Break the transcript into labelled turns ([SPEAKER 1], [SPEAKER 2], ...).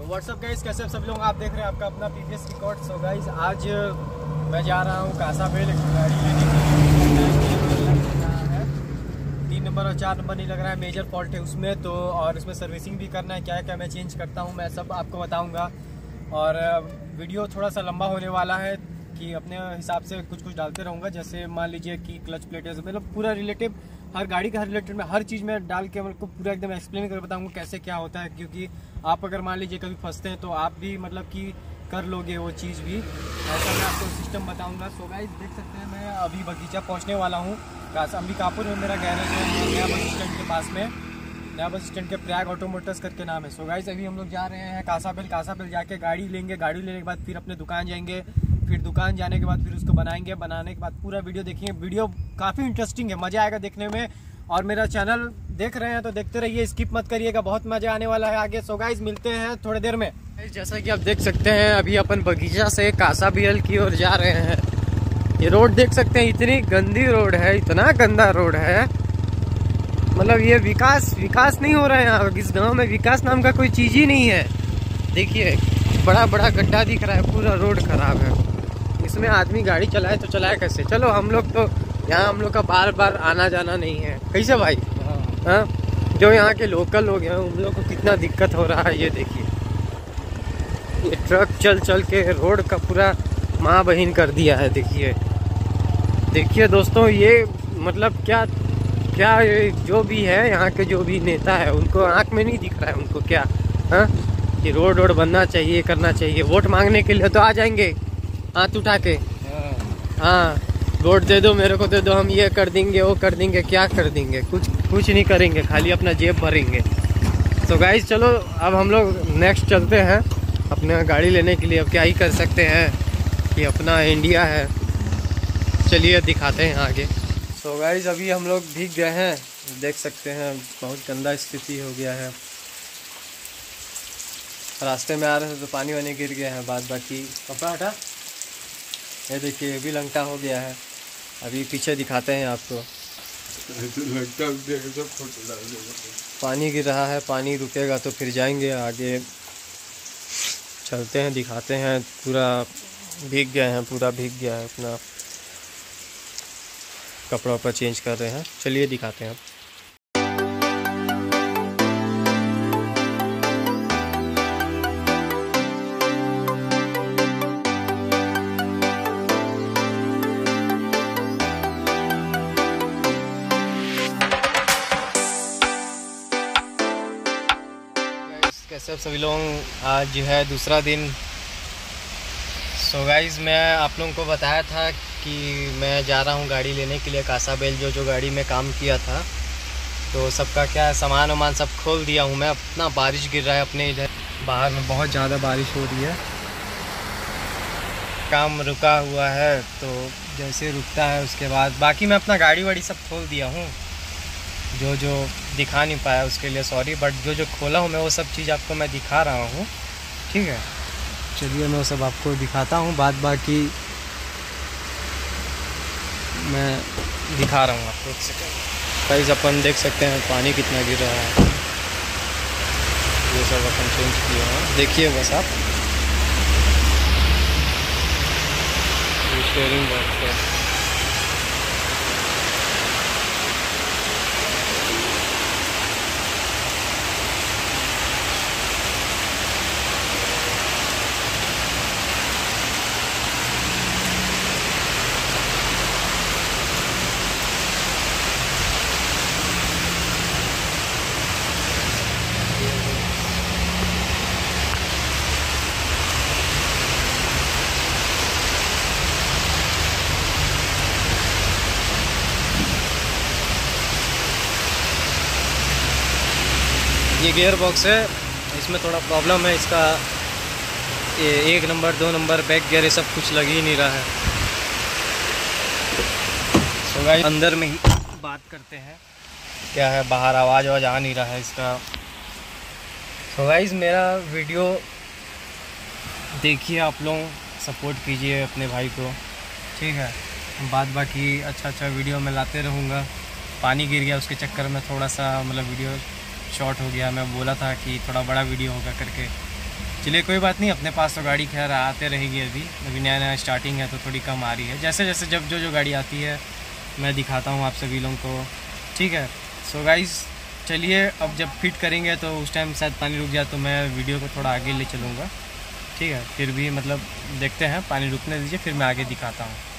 [SPEAKER 1] WhatsApp guys, कैसे आप सब लोग? आप देख रहे हैं आपका अपना पीवीएस रिकॉर्ड। सो गाइस, आज मैं जा रहा हूँ कासाबेल गाड़ी लेने के लिए। 3 नंबर और 4 नंबर नहीं लग रहा है, मेजर फॉल्ट है उसमें तो, और उसमें सर्विसिंग भी करना है। क्या क्या मैं चेंज करता हूँ मैं सब आपको बताऊँगा। और वीडियो थोड़ा सा लंबा होने वाला है कि अपने हिसाब से कुछ डालते रहूँगा। जैसे मान लीजिए कि क्लच प्लेट है, मतलब पूरा रिलेटिव हर गाड़ी का रिलेटेड में हर चीज़ में डाल के मतलब पूरा एकदम एक्सप्लेन कर बताऊँगा कैसे क्या होता है। क्योंकि आप अगर मान लीजिए कभी फंसते हैं तो आप भी मतलब कि कर लोगे वो चीज़ भी, ऐसा मैं आपको सिस्टम बताऊँगा। सो गाइस, देख सकते हैं मैं अभी बगीचा पहुँचने वाला हूँ। अंबिकापुर में मेरा गैरेज है, नया बस स्टैंड के पास में, नया बस स्टैंड के प्रयाग ऑटो मोटर्स करके नाम है। सो गाइस, अभी हम लोग जा रहे हैं कासाबेल जाके गाड़ी लेंगे। गाड़ी लेने के बाद फिर अपने दुकान जाएंगे, फिर दुकान जाने के बाद फिर उसको बनाएंगे। बनाने के बाद पूरा वीडियो देखेंगे। वीडियो काफ़ी इंटरेस्टिंग है, मज़ा आएगा देखने में। और मेरा चैनल देख रहे हैं तो देखते रहिए, स्किप मत करिएगा, बहुत मज़ा आने वाला है आगे। सो गाइस, मिलते हैं थोड़ी देर में। जैसा कि आप देख सकते हैं अभी अपन बगीचा से कासाबेल की ओर जा रहे हैं। ये रोड देख सकते हैं, इतनी गंदी रोड है, इतना गंदा रोड है। मतलब ये विकास नहीं हो रहा है यहाँ। इस गांव में विकास नाम का कोई चीज़ ही नहीं है। देखिए, बड़ा बड़ा गड्ढा दिख रहा है, पूरा रोड खराब है। इसमें आदमी गाड़ी चलाए तो चलाए कैसे? चलो, हम लोग तो यहाँ, हम लोग का बार बार आना जाना नहीं है। कैसे भाई? हाँ, जो यहाँ के लोकल लोग हैं उन लोग को कितना दिक्कत हो रहा है। ये देखिए, ये ट्रक चल के रोड का पूरा माँ बहिन कर दिया है। देखिए दोस्तों, ये मतलब क्या जो भी है यहाँ के, जो भी नेता है, उनको आँख में नहीं दिख रहा है उनको क्या? हाँ, कि रोड बनना चाहिए, करना चाहिए। वोट मांगने के लिए तो आ जाएंगे हाथ उठा के, हाँ वोट दे दो, मेरे को दे दो, हम ये कर देंगे, वो कर देंगे। क्या कर देंगे? कुछ नहीं करेंगे, खाली अपना जेब भरेंगे। तो गाइस, चलो अब हम लोग नेक्स्ट चलते हैं अपने गाड़ी लेने के लिए। अब क्या ही कर सकते हैं, ये अपना इंडिया है। चलिए दिखाते हैं आगे। तो गाइस, अभी हम लोग भीग गए हैं, देख सकते हैं बहुत गंदा स्थिति हो गया है। रास्ते में आ रहे थे तो पानी वानी गिर गया है। बाकी कपड़ा हटा, ये देखिए ये भी लंगटा हो गया है। अभी पीछे दिखाते हैं आपको, पानी गिर रहा है। पानी रुकेगा तो फिर जाएंगे आगे, चलते हैं, दिखाते हैं। पूरा भीग गए हैं, पूरा भीग गया है। अपना कपड़ा चेंज कर रहे हैं, चलिए दिखाते हैं। कैसे आप सभी लोग? आज जो है दूसरा दिन। सो गाइस, मैं आप लोगों को बताया था कि मैं जा रहा हूँ गाड़ी लेने के लिए कासाबेल। जो गाड़ी में काम किया था तो सबका क्या सामान वामान सब खोल दिया हूँ मैं। अपना बारिश गिर रहा है अपने इधर, बाहर में बहुत ज़्यादा बारिश हो रही है। काम रुका हुआ है, तो जैसे रुकता है उसके बाद बाकी मैं अपना गाड़ी वाड़ी सब खोल दिया हूँ। जो दिखा नहीं पाया उसके लिए सॉरी, बट जो खोला हूँ मैं वो सब चीज़ आपको मैं दिखा रहा हूँ, ठीक है? चलिए मैं वो सब आपको दिखाता हूँ, बाकी मैं दिखा रहा हूँ आपको। एक सेकंड गाइस, अपन देख सकते हैं पानी कितना गिर रहा है। ये सब अपन चेंज किए हैं, देखिए बस आप। स्टीयरिंग बोर्ड पे ये गियर बॉक्स है, इसमें थोड़ा प्रॉब्लम है इसका। ये 1 नंबर 2 नंबर बैक गियर ये सब कुछ लग ही नहीं रहा है। सो गाइस, अंदर में ही बात करते हैं क्या है, बाहर आवाज़ आ नहीं रहा है इसका। सो गाइस, मेरा वीडियो देखिए, आप लोग सपोर्ट कीजिए अपने भाई को, ठीक है? बाकी अच्छा वीडियो मैं लाते रहूँगा। पानी गिर गया उसके चक्कर में थोड़ा सा मतलब वीडियो शॉर्ट हो गया। मैं बोला था कि थोड़ा बड़ा वीडियो होगा करके, चलिए कोई बात नहीं, अपने पास तो गाड़ी खैर आते रहेगी। अभी नया नया स्टार्टिंग है तो थोड़ी कम आ रही है। जैसे जैसे जब जो गाड़ी आती है मैं दिखाता हूँ आप सभी लोगों को, ठीक है। सो गाइस चलिए, अब जब फिट करेंगे तो उस टाइम शायद पानी रुक जाए तो मैं वीडियो को थोड़ा आगे ले चलूँगा, ठीक है। फिर भी मतलब देखते हैं, पानी रुकने दीजिए फिर मैं आगे दिखाता हूँ।